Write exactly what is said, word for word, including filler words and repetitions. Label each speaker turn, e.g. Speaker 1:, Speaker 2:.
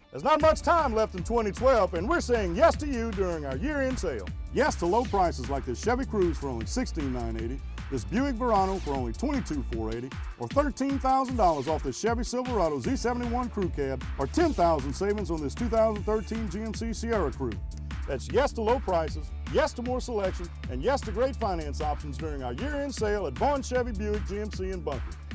Speaker 1: There's not much time left in twenty twelve, and we're saying yes to you during our year-end sale. Yes to low prices like this Chevy Cruze for only sixteen thousand nine hundred eighty dollars, this Buick Verano for only twenty-two thousand four hundred eighty dollars, or thirteen thousand dollars off this Chevy Silverado Z seventy-one Crew Cab, or ten thousand dollars savings on this two thousand thirteen G M C Sierra Crew. That's yes to low prices, yes to more selection, and yes to great finance options during our year-end sale at Vaughn Chevy Buick G M C in Bunker.